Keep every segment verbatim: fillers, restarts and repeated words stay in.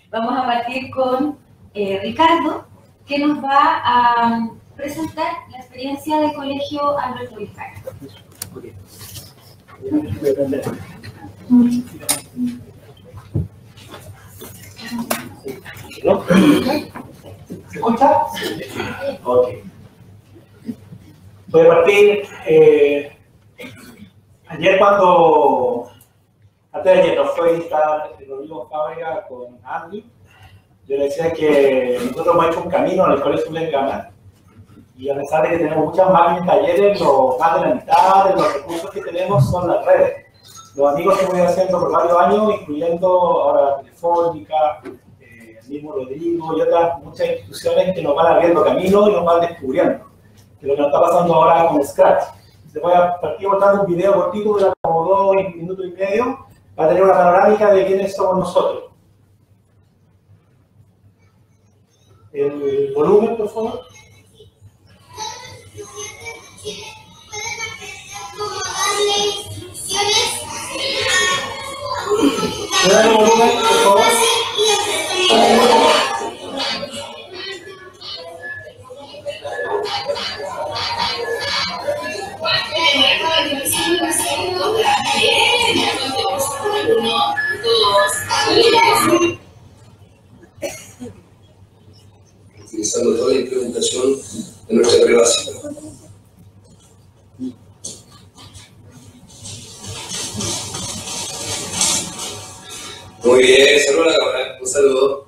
Vamos a partir con eh, Ricardo, que nos va a presentar la experiencia de colegio Alberto Vizcarra. ¿No? ¿Se escucha? Ok. Voy a partir. Eh, ayer cuando, antes de ayer nos fue a visitar Rodrigo Fábrega con Andy, yo le decía que nosotros hemos hecho un camino en el Colegio Julián Gana, y a pesar de que tenemos muchas máquinas y talleres, lo más de la mitad de los recursos que tenemos son las redes. Los amigos que voy haciendo por varios años, incluyendo ahora Telefónica, eh, el mismo Rodrigo y otras muchas instituciones que nos van abriendo camino y nos van descubriendo. Que lo que nos está pasando ahora con Scratch. Se voy a partir mostrando un video cortito, dura como dos minutos y medio, para tener una panorámica de quiénes somos nosotros. El volumen, por favor. ¿Me dan el volumen, por favor? Utilizando toda la implementación de nuestra red básica. Muy bien, saludos a la cámara, un saludo.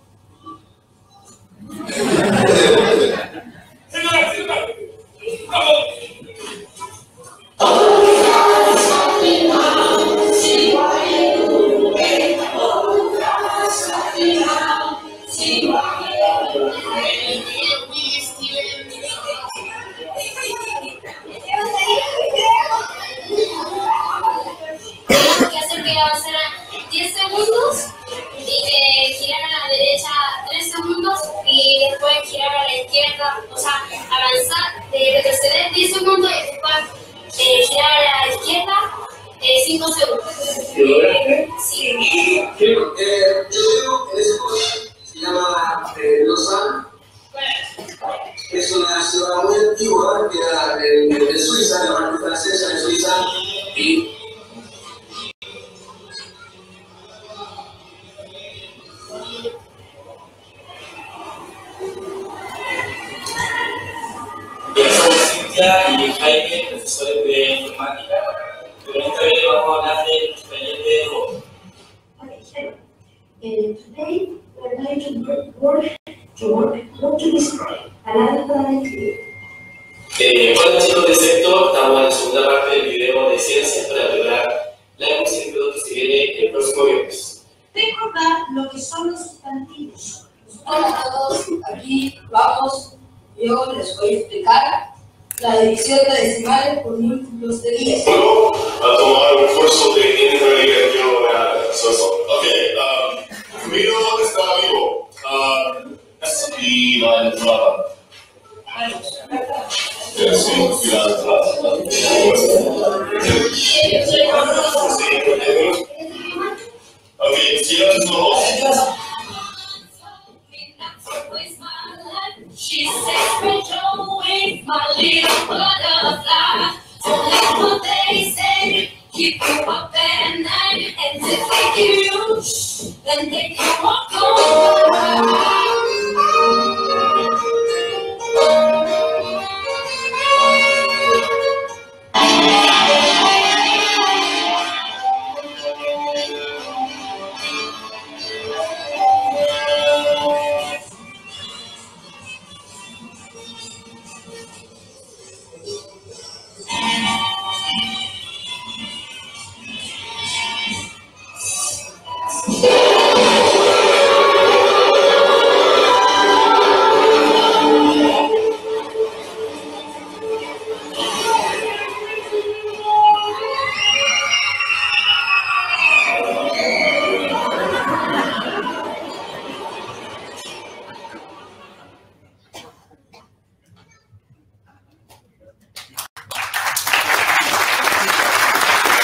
diez segundos y que girar a la derecha tres segundos y después girar a la izquierda, o sea, avanzar, eh, retroceder diez segundos y después eh, girar a la izquierda eh, cinco segundos. Eh, sí. eh, yo digo, en ese colegio se llama eh, Lausanne. Es una ciudad muy antigua que era de, de Suiza, la parte francesa de Suiza, y y Jaime, profesores de informática, pero esta vez vamos a hablar del taller de robot. Okay, uh, today we're going to work to work how to describe another planet. Eh, Hola chicos del sector, estamos en la segunda parte del video de ciencias para lograr la evolución que se viene el próximo viernes. Recordar lo que son los sustantivos. Hola a todos, aquí vamos, yo les voy a explicar la división de decimales por múltiplos de diez. Bueno, a tomar un curso de integración social. Ok, um, Camilo está vivo. Um, y la entrada. Sí, la entrada. Ok, sigamos todos. She said, Rachel, with my little butterfly. Don't let what they say keep you up at night. And to take you, then they can walk on.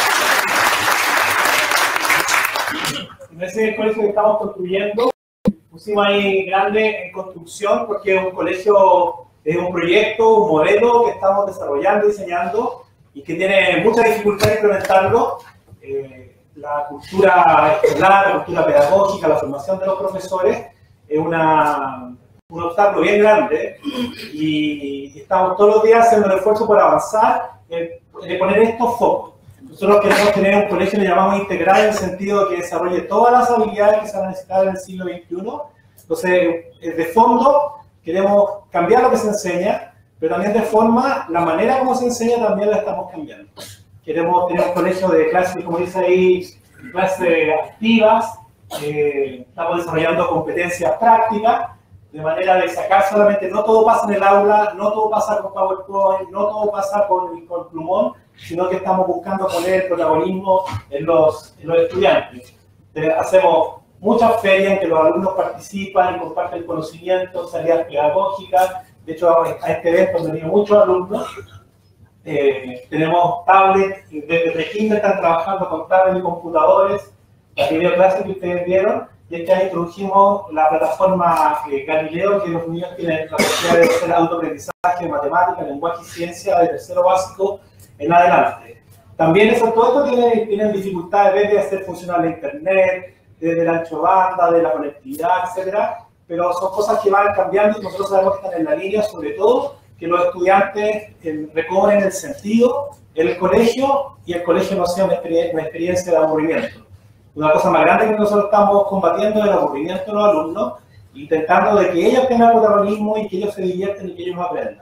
En ese colegio que estamos construyendo pusimos ahí grande en construcción porque es un colegio, es un proyecto, un modelo que estamos desarrollando, diseñando y que tiene mucha dificultad de implementarlo. Eh, la cultura escolar, la cultura pedagógica, la formación de los profesores es una, un obstáculo bien grande y estamos todos los días haciendo el esfuerzo por avanzar en, en poner estos focos. Nosotros queremos tener un colegio que le llamamos integral en el sentido de que desarrolle todas las habilidades que se van a necesitar en el siglo veintiuno. Entonces, de fondo, queremos cambiar lo que se enseña, pero también de forma, la manera como se enseña también la estamos cambiando. Queremos tener un colegio de clases, como dice ahí, clases activas, eh, estamos desarrollando competencias prácticas, de manera de sacar solamente, no todo pasa en el aula, no todo pasa con PowerPoint, no todo pasa con, con plumón, sino que estamos buscando poner el protagonismo en los, en los estudiantes. Eh, hacemos muchas ferias en que los alumnos participan y comparten conocimiento, salidas pedagógicas. De hecho, a este evento han venido muchos alumnos. Eh, tenemos tablets, desde pre-kinder están trabajando con tablets y computadores, las videoclases que ustedes vieron. Y este año introdujimos la plataforma eh, Galileo, que los niños tienen la posibilidad de hacer autoaprendizaje de matemáticas, lenguaje y ciencia de tercero básico en adelante. También eso, todo esto tiene, tienen dificultades desde hacer funcionar la internet, desde el ancho de banda, de la conectividad, etcétera, pero son cosas que van cambiando y nosotros sabemos que están en la línea, sobre todo que los estudiantes eh, recobren el sentido del colegio y el colegio no sea una, experien una experiencia de aburrimiento. Una cosa más grande que nosotros estamos combatiendo es el aburrimiento de los alumnos, intentando de que ellos tengan protagonismo y que ellos se divierten y que ellos aprendan.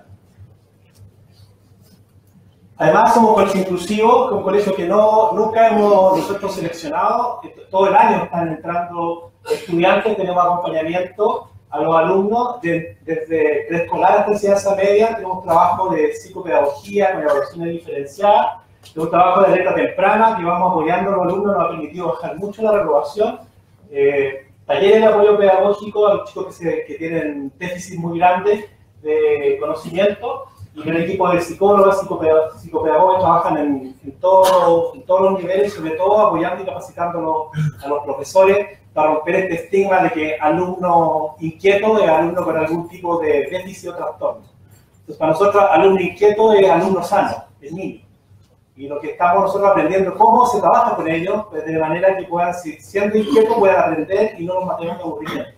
Además, somos un colegio inclusivo, un colegio que no, nunca hemos nosotros seleccionado. Todo el año están entrando estudiantes, tenemos acompañamiento a los alumnos, de, desde preescolar hasta enseñanza media, tenemos trabajo de psicopedagogía, con evaluaciones diferenciadas, tenemos trabajo de alerta temprana, que vamos apoyando a los alumnos, nos ha permitido bajar mucho la reprobación, eh, talleres de apoyo pedagógico a los chicos que, se, que tienen déficit muy grandes de conocimiento, y el equipo de psicólogos, psicopedagogos, psicopedagogos trabajan en, en, todo, en todos los niveles, sobre todo apoyando y capacitando a los profesores para romper este estigma de que alumno inquieto es alumno con algún tipo de déficit o trastorno. Entonces, para nosotros, alumno inquieto es alumno sano, es niño. Y lo que estamos nosotros aprendiendo, cómo se trabaja con ellos, pues de manera que puedan, siendo inquietos, puedan aprender y no nos mantengan de aburrimiento.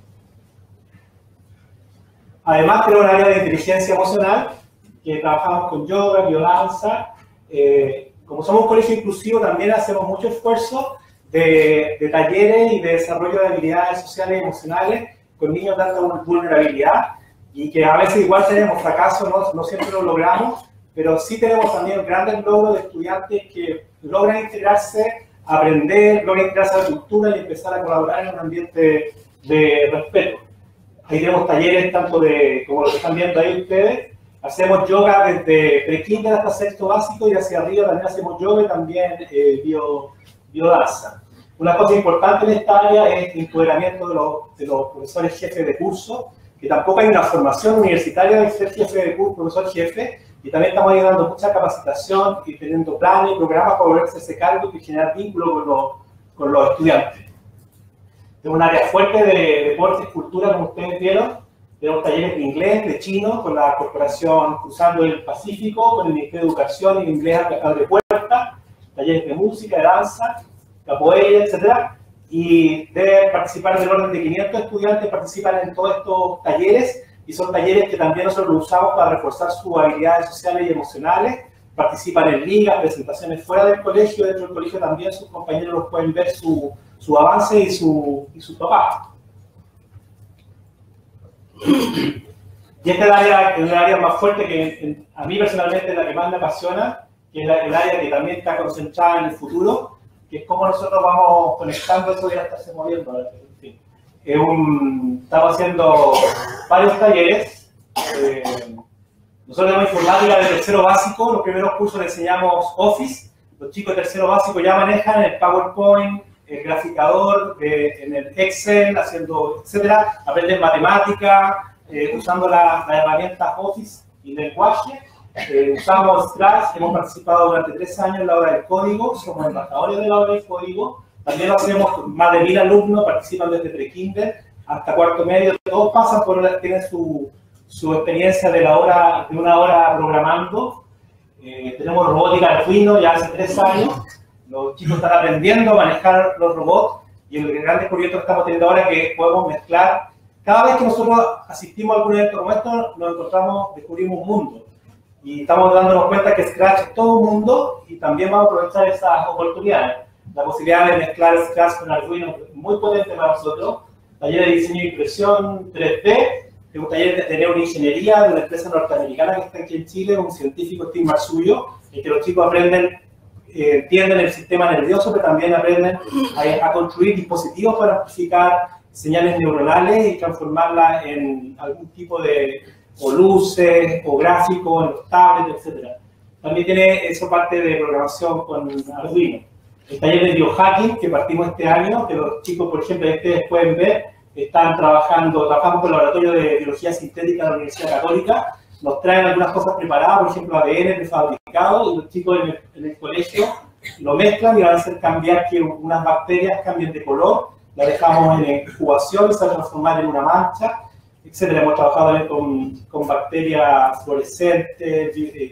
Además, creo un área de inteligencia emocional, que trabajamos con yoga, biodanza. Eh, como somos un colegio inclusivo, también hacemos mucho esfuerzo de, de talleres y de desarrollo de habilidades sociales y emocionales con niños de alta vulnerabilidad, y que a veces igual tenemos fracasos, no, no siempre lo logramos, pero sí tenemos también grandes logros de estudiantes que logran integrarse, aprender, logran integrarse a la cultura y empezar a colaborar en un ambiente de respeto. Ahí tenemos talleres tanto de, como lo que están viendo ahí ustedes. Hacemos yoga desde pre-kinder hasta sexto básico y hacia arriba también hacemos yoga y también eh, bio, biodanza. Una cosa importante en esta área es el empoderamiento de los, de los profesores jefes de curso, que tampoco hay una formación universitaria de ser jefe de curso, profesor jefe, y también estamos ahí dando mucha capacitación y teniendo planes y programas para volverse ese cargo y generar vínculo con los, con los estudiantes. Tenemos un área fuerte de deportes y cultura, como ustedes vieron. Tenemos talleres de inglés, de chino, con la corporación Cruzando el Pacífico, con el Ministerio de Educación y el inglés abre puertas, talleres de música, de danza, capoeira, etcétera. Y deben participar del orden de quinientos estudiantes, participan en todos estos talleres, y son talleres que también nosotros los usamos para reforzar sus habilidades sociales y emocionales. Participan en ligas, presentaciones fuera del colegio, dentro del colegio también sus compañeros los pueden ver su, su avance y su, y su trabajo. Y esta es el área, el área más fuerte que en, a mí personalmente es la que más me apasiona, que es la, el área que también está concentrada en el futuro, que es cómo nosotros vamos conectando eso de estarse moviendo. En fin. Es un, estamos haciendo varios talleres. Eh, nosotros tenemos informática de tercero básico, los primeros cursos les enseñamos Office, los chicos de tercero básico ya manejan el PowerPoint, el graficador, eh, en el Excel, haciendo, etcétera, aprenden matemática, eh, usando las la herramientas Office y lenguaje. Eh, usamos Scratch, hemos participado durante tres años en la hora del código, somos embajadores de la hora del código. También lo hacemos, más de mil alumnos participan desde pre-kinder hasta cuarto medio, todos pasan por, tienen su, su experiencia de, la hora, de una hora programando. Eh, tenemos robótica Arduino ya hace tres años, los chicos están aprendiendo a manejar los robots y el gran descubrimiento que estamos teniendo ahora es que podemos mezclar. Cada vez que nosotros asistimos a algún evento como esto, nos encontramos, descubrimos un mundo. Y estamos dándonos cuenta que Scratch es todo un mundo y también vamos a aprovechar esas oportunidades. La posibilidad de mezclar Scratch con Arduino es muy potente para nosotros. Taller de diseño e impresión tres D, es un taller de neuroingeniería de una empresa norteamericana que está aquí en Chile, un científico, Steve Marsullo, en que los chicos aprenden, eh, entienden el sistema nervioso, pero también aprenden a, a construir dispositivos para amplificar señales neuronales y transformarlas en algún tipo de o luces o gráficos en los tablets, etcétera. También tiene eso parte de programación con Arduino. El taller de biohacking que partimos este año, que los chicos, por ejemplo, ustedes pueden ver, están trabajando, trabajamos con el laboratorio de biología sintética de la Universidad Católica, nos traen algunas cosas preparadas, por ejemplo, A D N prefabricado, y los chicos en el, en el colegio lo mezclan y van a hacer cambiar que unas bacterias cambien de color, la dejamos en incubación y se va a transformar en una mancha, etcétera. Hemos trabajado también con, con bacterias fluorescentes,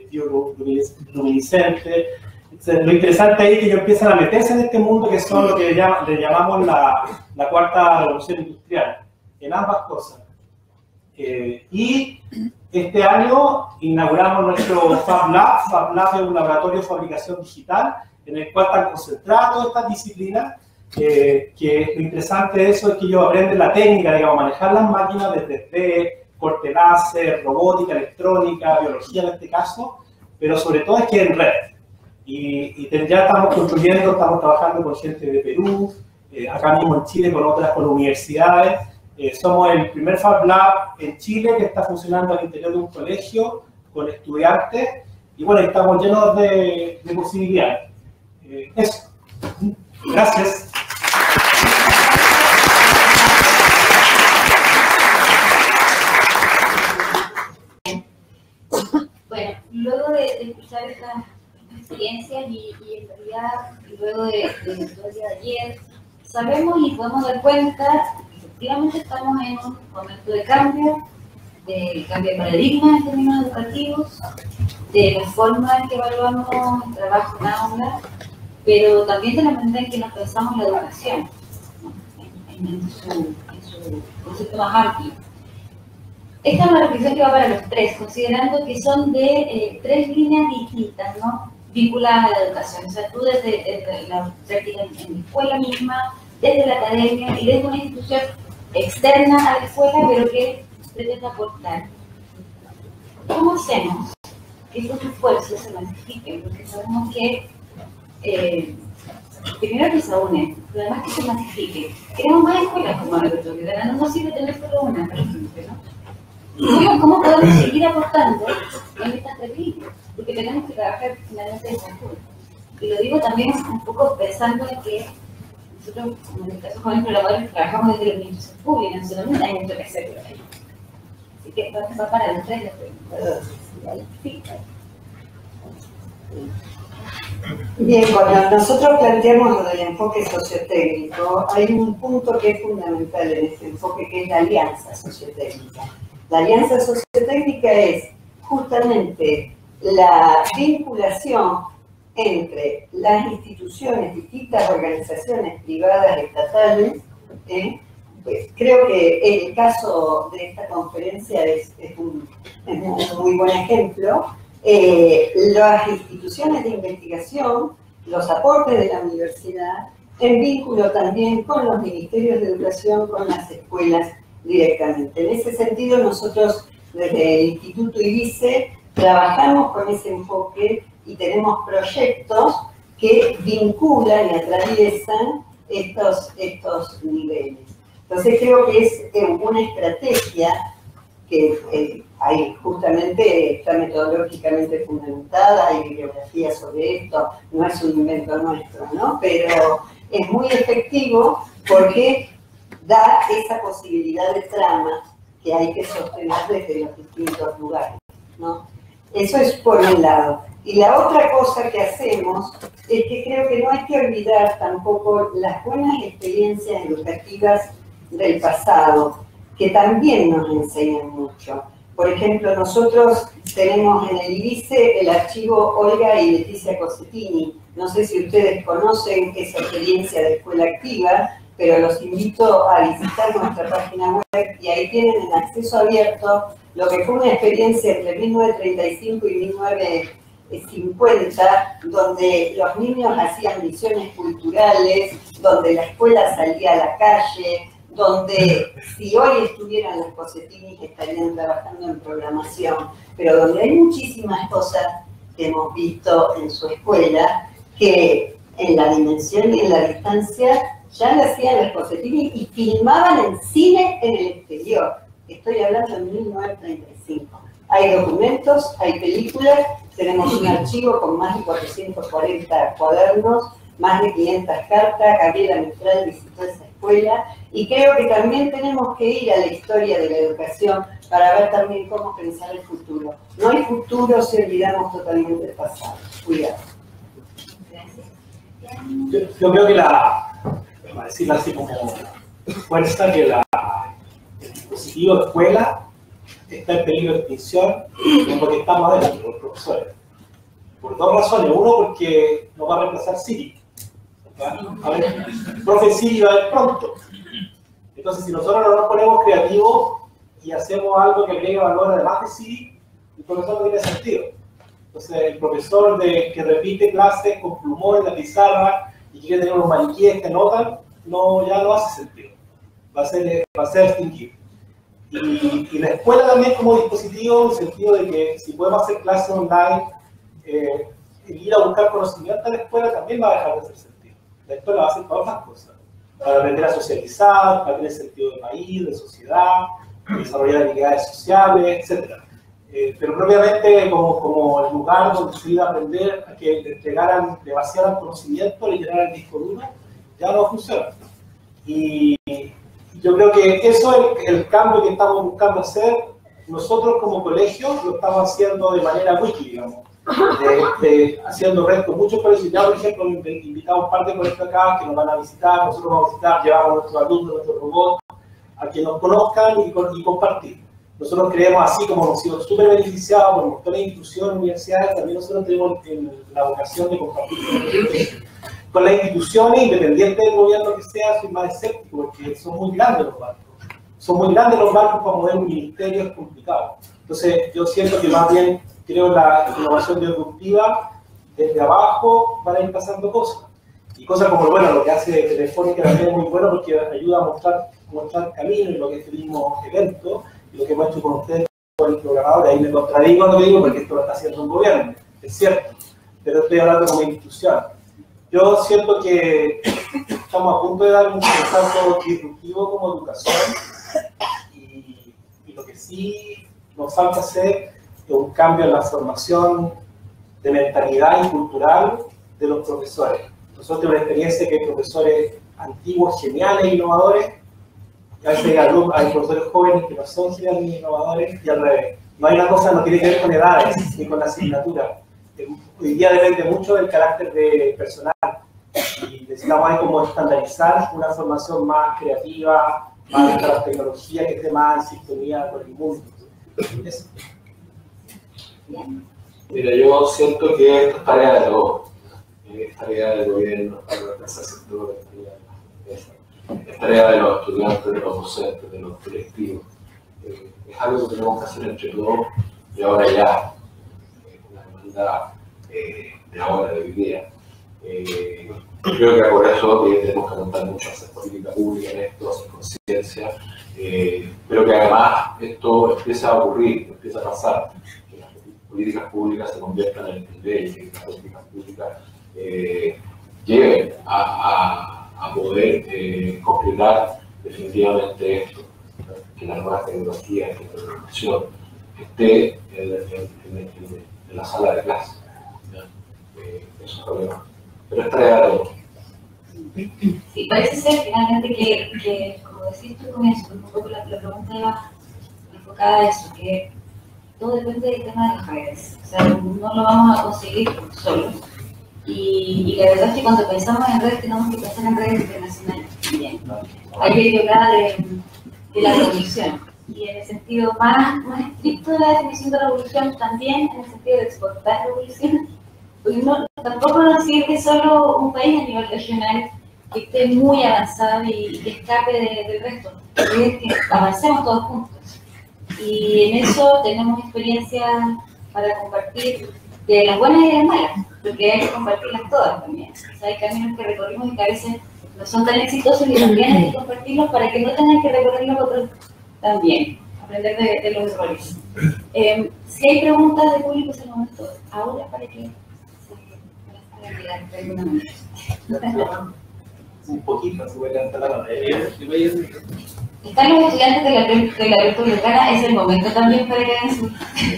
bioluminiscentes, etcétera. Lo interesante ahí es que ellos empiezan a meterse en este mundo que son lo que le, llaman, le llamamos la, la cuarta revolución industrial, en ambas cosas. Eh, y este año inauguramos nuestro Fab Lab. Fab Lab es un laboratorio de fabricación digital en el cual están concentradas todas estas disciplinas. Eh, que lo interesante de eso es que ellos aprenden la técnica, digamos, manejar las máquinas de tres D, corte láser, robótica, electrónica, biología en este caso, pero sobre todo es que en red. Y, y ya estamos construyendo, estamos trabajando con gente de Perú, eh, acá mismo en Chile con otras, con universidades. Eh, somos el primer Fab Lab en Chile que está funcionando al interior de un colegio con estudiantes, y bueno, estamos llenos de, de posibilidades. Eh, eso. Gracias. Bueno, luego de, de escuchar estas experiencias y, y en realidad, luego de, de todo el día de ayer, sabemos y podemos dar cuenta que efectivamente estamos en un momento de cambio, de cambio de paradigma en términos educativos, de la forma en que evaluamos el trabajo en aula, pero también de la manera en que nos pensamos la educación, ¿no? en, en, su, en su concepto más amplio. Esta es una reflexión que va para los tres, considerando que son de eh, tres líneas distintas, ¿no? Vinculadas a la educación. O sea, tú desde, desde la práctica en, en la escuela misma, desde la academia y desde una institución externa a la escuela, pero que pretende aportar. ¿Cómo hacemos que estos esfuerzos se masifiquen? Porque sabemos que, eh, primero que se unen, pero además que se masifiquen. Queremos más escuelas como laboratorio, no nos sirve tener solo una, por ejemplo, ¿no? ¿Cómo, ¿Cómo podemos seguir aportando en estas tres líneas? Porque tenemos que trabajar finalmente en conjunto. Y lo digo también un poco pensando en que nosotros, como en el caso de jóvenes programadores, trabajamos desde la administración pública, no solamente hay mucho que hacer por ahí. Así que va para los tres la pregunta. Bien, cuando nosotros planteamos lo del enfoque sociotécnico, hay un punto que es fundamental en este enfoque, que es la alianza sociotécnica. La alianza sociotécnica es justamente la vinculación entre las instituciones, distintas organizaciones privadas, estatales. ¿eh? Pues creo que el caso de esta conferencia es, es, un, es un muy buen ejemplo. Eh, las instituciones de investigación, los aportes de la universidad, en vínculo también con los ministerios de educación, con las escuelas directamente. En ese sentido, nosotros desde el Instituto IBICE trabajamos con ese enfoque y tenemos proyectos que vinculan y atraviesan estos, estos niveles. Entonces creo que es una estrategia que eh, hay justamente, está metodológicamente fundamentada, hay bibliografía sobre esto, no es un invento nuestro, ¿no? Pero es muy efectivo porque da esa posibilidad de trama que hay que sostener desde los distintos lugares, ¿no? Eso es por un lado. Y la otra cosa que hacemos es que creo que no hay que olvidar tampoco las buenas experiencias educativas del pasado, que también nos enseñan mucho. Por ejemplo, nosotros tenemos en el IBICE el archivo Olga y Leticia Cosetini. No sé si ustedes conocen esa experiencia de escuela activa, pero los invito a visitar nuestra página web y ahí tienen en acceso abierto lo que fue una experiencia entre mil novecientos treinta y cinco y mil novecientos cincuenta, donde los niños hacían misiones culturales, donde la escuela salía a la calle, donde si hoy estuvieran los Cosetinis estarían trabajando en programación, pero donde hay muchísimas cosas que hemos visto en su escuela que en la dimensión y en la distancia ya lo hacían los Cosetinis y filmaban en cine en el exterior. Estoy hablando de mil novecientos treinta y cinco. Hay documentos, hay películas, tenemos un archivo con más de cuatrocientos cuarenta cuadernos, más de quinientas cartas. Gabriela Mistral visitó esa escuela y creo que también tenemos que ir a la historia de la educación para ver también cómo pensar el futuro. No hay futuro si olvidamos totalmente el pasado. Cuidado. Yo, yo creo que la, para decirlo así como fuerza, que la, el dispositivo de escuela está en peligro de extinción porque estamos adentro, los profesores. Por dos razones. Uno, porque nos va a reemplazar Siri. A ver, el profe Siri va a ver pronto. Entonces, si nosotros no nos ponemos creativos y hacemos algo que agregue valor además de Siri, el profesor no tiene sentido. Entonces, el profesor de, que repite clases con plumón en la pizarra y quiere tener unos maniquíes que anotan, no, ya no hace sentido. Va a ser, va a ser extinguido. Y, y la escuela también como dispositivo, en el sentido de que si podemos hacer clases online, eh, el ir a buscar conocimiento a la escuela también va a dejar de hacer sentido. La escuela va a hacer para otras cosas, para aprender a socializar, para tener sentido de país, de sociedad, desarrollar habilidades sociales, etcétera. Eh, pero propiamente como, como el lugar donde se iba a aprender a que le entregaran, le vaciaran conocimiento, le llenaran el disco duro, ya no funciona. Y yo creo que eso es el, el cambio que estamos buscando hacer. Nosotros como colegio lo estamos haciendo de manera wiki, digamos, de, de, haciendo red con muchos colegios. Ya, por ejemplo, invitamos un par de colegios acá que nos van a visitar, nosotros vamos a visitar, llevamos a nuestros alumnos, nuestros robots, a que nos conozcan y, y compartir. Nosotros creemos, así como hemos sido súper beneficiados por montones de instituciones, universidades, también nosotros tenemos la vocación de compartir con las instituciones, independiente del gobierno que sea. Soy más escéptico porque son muy grandes los bancos. Son muy grandes los bancos para mover un ministerio, es complicado. Entonces, yo siento que más bien creo la innovación disruptiva, desde abajo van a ir pasando cosas. Y cosas como, bueno, lo que hace Telefónica también es muy bueno porque ayuda a mostrar, mostrar camino en lo que es el mismo evento, y lo que hemos hecho con ustedes, con el programador. Ahí me contradigo lo que digo porque esto lo está haciendo un gobierno, es cierto, pero estoy hablando como institución. Yo siento que estamos a punto de dar un salto disruptivo como educación y, y lo que sí nos falta hacer es un cambio en la formación de mentalidad y cultural de los profesores. Nosotros tenemos una experiencia que hay profesores antiguos, geniales, innovadores, y a veces hay, alumnos, hay profesores jóvenes que no son geniales, innovadores, y al revés. No hay una cosa, no tiene que ver con edades ni con la asignatura. Hoy día depende mucho del carácter de personal y necesitamos ahí como estandarizar una formación más creativa, más de las tecnologías, que esté más en sintonía con el mundo. Eso. Mira, yo siento que esto es tarea de todos. Es tarea del gobierno, es tarea del tercer sector, es tarea de los estudiantes, de los docentes, de los colectivos. Eh, es algo que tenemos que hacer entre todos y ahora ya. Es una demanda eh, de ahora, de hoy día. Eh, creo que por eso eh, tenemos que montar mucho, hacer política pública en esto, hacer conciencia, eh, pero que además esto empieza a ocurrir, empieza a pasar, que las políticas públicas se conviertan en leyes, que las políticas públicas eh, lleven a, a, a poder eh, concretar definitivamente esto, ¿no? Que las nuevas tecnologías, que la información esté en, en, en, en, en la sala de clase. Eh, eso es problema. Pero es tarea de todos. Sí, parece ser finalmente que, que como decís tú con eso, un poco la, la pregunta iba enfocada a eso, que todo depende del tema de las redes. O sea, no lo vamos a conseguir solo. Y, y la verdad es que cuando pensamos en redes tenemos que pensar en redes internacionales. también. Hay ideología de, de la revolución. Y en el sentido más, más estricto de la definición de revolución, también en el sentido de exportar revolución. Porque no, tampoco nos sirve solo un país a nivel regional que esté muy avanzado y que escape de, del resto. Es que avancemos todos juntos. Y en eso tenemos experiencia para compartir de las buenas y de las malas, porque hay que compartirlas todas también. O sea, hay caminos que recorrimos y que a veces no son tan exitosos y también hay que compartirlos para que no tengan que recorrer los otros también, aprender de, de los errores. Eh, si hay preguntas de público en el momento, ahora para que se puedan quedar de alguna manera. Un poquito, se puede levantar la mano. Están los estudiantes de la, de la Republicana, es el momento también para que hagan su...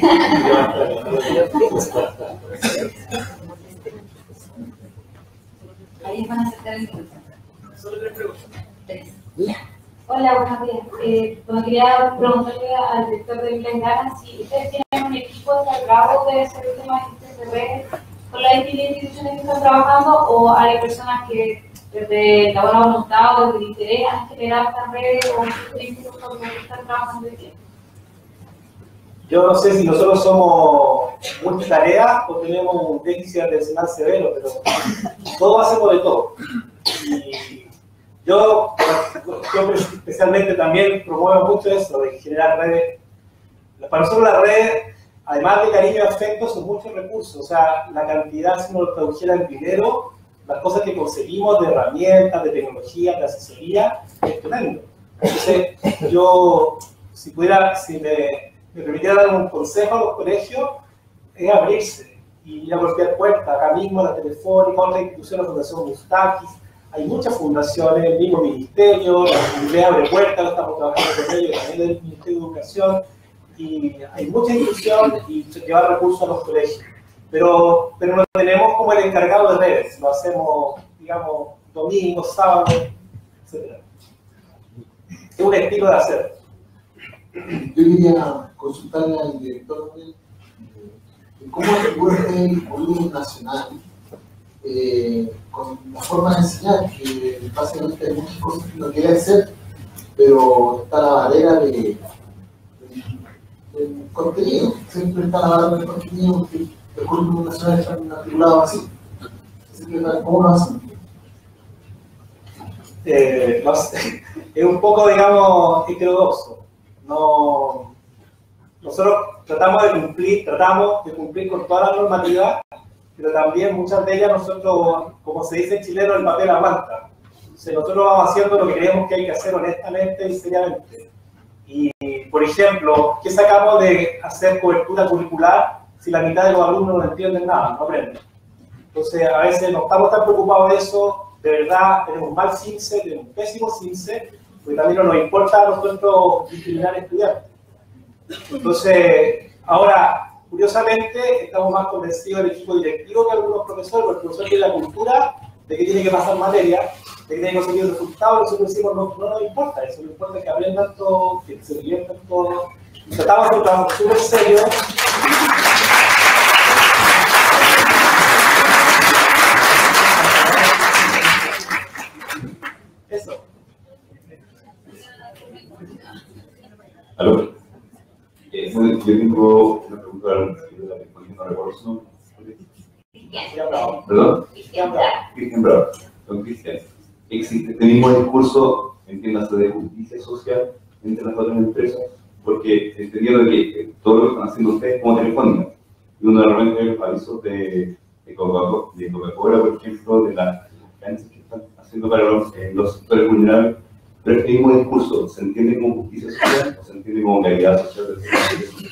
Ahí van a acercar el micrófono. Solo tres preguntas. Tres. Hola, buenos días. Eh, bueno, quería preguntarle al director de Vilangana si ustedes tienen un equipo encargado de hacer el tema de redes con las distintas instituciones que están trabajando, o hay personas que desde la buena voluntad o desde el interés han generado estas redes o institutos que están trabajando de tiempo. Yo no sé si nosotros somos multitarea o tenemos un déficit atencional severo, pero todos hacemos de todo. Y yo, yo especialmente también promuevo mucho eso, de generar redes. Para nosotros las redes, además de cariño y afecto, son muchos recursos. O sea, la cantidad, si uno lo tradujera en dinero, las cosas que conseguimos de herramientas, de tecnología, de asesoría, es tremendo. Entonces, yo, si pudiera, si me, me permitiera dar un consejo a los colegios, es abrirse y ir a golpear puertas. Acá mismo, la Telefónica, otra institución, la Fundación Mustakis, hay muchas fundaciones, el mismo ministerio, la Universidad abre puertas, lo estamos trabajando con ellos, también del Ministerio de Educación, y hay muchas instituciones y llevar recursos a los colegios. Pero, pero no tenemos como el encargado de redes, lo hacemos, digamos, domingos, sábados, etcétera. Es un estilo de hacer. Yo quería consultarle al director de cómo ocurre el volumen nacional eh, con la forma de enseñar, que básicamente hay muchas cosas que uno quiere hacer, pero está la barrera de, de, del contenido, siempre está la barrera del contenido, porque el currículum nacional está articulado así. ¿Cómo lo hacen? Eh, no sé, es un poco, digamos, heterodoxo. No, nosotros tratamos de cumplir, tratamos de cumplir con toda la normativa, pero también muchas de ellas nosotros, como se dice en chileno, el papel aguanta. Entonces nosotros vamos haciendo lo que creemos que hay que hacer honestamente y seriamente. Y, por ejemplo, ¿qué sacamos de hacer cobertura curricular si la mitad de los alumnos no entienden nada, no aprenden? Entonces, a veces no estamos tan preocupados de eso. De verdad, tenemos un mal C I N S E, tenemos un pésimo C I N S E, porque también no nos importa a nosotros discriminar estudiantes. Entonces, ahora, curiosamente, estamos más convencidos del equipo directivo que algunos profesores, porque el profesor tiene la cultura de que tiene que pasar materia, de que tiene que conseguir resultados, y nosotros decimos, no, no nos importa eso, nos importa que aprendan todo, que se diviertan todo. Y tratamos de un trabajo súper serio. Eso. Aló. Eh, yo tengo una pregunta al señor de la Telefónica, no recuerdo su nombre. ¿Perdón? Cristian Bravo. Cristian Bravo. Don Cristian. ¿Existe este mismo discurso, entiéndase, de justicia social entre las otras empresas? Porque entendiendo que todo lo que están haciendo ustedes como Telefónica, y uno de repente avisos de, de Coca-Cola, por ejemplo, de las carencias que están haciendo para los, eh, los sectores vulnerables, pero este mismo discurso, ¿se entiende como justicia social o se entiende como calidad social del sistema?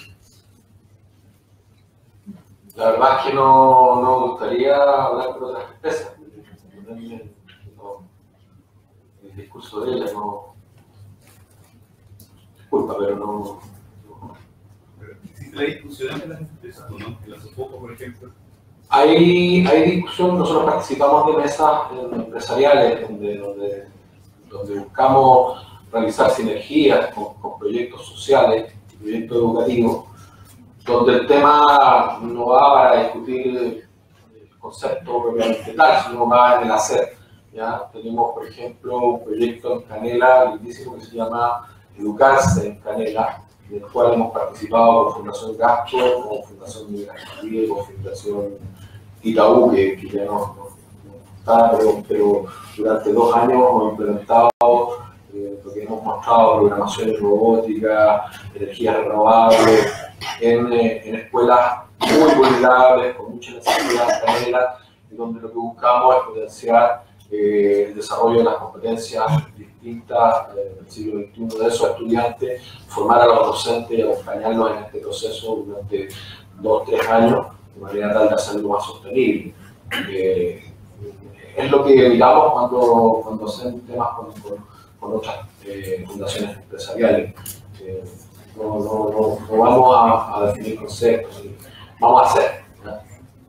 La verdad es que no, no me gustaría hablar con otras empresas. No, el discurso de ellas no. Disculpa, pero no. no. ¿Existe la discusión entre las empresas o no? En la Sofoco, por ejemplo. Hay, hay discusión, nosotros participamos de mesas empresariales donde, donde, donde buscamos realizar sinergias con, con proyectos sociales, proyectos educativos, donde el tema no va para discutir el concepto propiamente tal, sino va en el hacer. ¿ya? Tenemos, por ejemplo, un proyecto en Canela lindísimo que se llama Educarse en Canela, en el cual hemos participado con Fundación Gasto, con Fundación Migración, con Fundación Itaú, que, que ya no, no, no está, pero, pero durante dos años hemos implementado eh, lo que hemos mostrado, programación en robótica, energías renovables, en, eh, en escuelas muy vulnerables, con mucha necesidad en Canela, y donde lo que buscamos es potenciar eh, el desarrollo de las competencias distintas eh, del siglo veintiuno de esos estudiantes, formar a los docentes y acompañarlos en este proceso durante dos o tres años, de manera tal de hacerlo más sostenible. Eh, es lo que miramos cuando, cuando hacemos temas con, con, con otras eh, fundaciones empresariales. Eh, no, no, no, no vamos a, a definir conceptos, vamos a hacer. ¿no?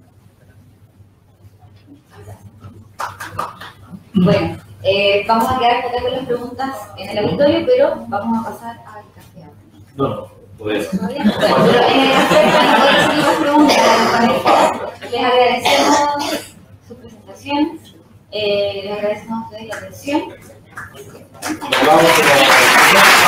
Bueno, eh, vamos a quedar con las preguntas en el auditorio, pero vamos a pasar al café. No, no, pues. Bueno, pero en el café van a poder seguir las preguntas. Les agradecemos su presentación, eh, les agradecemos a ustedes la atención. Vamos a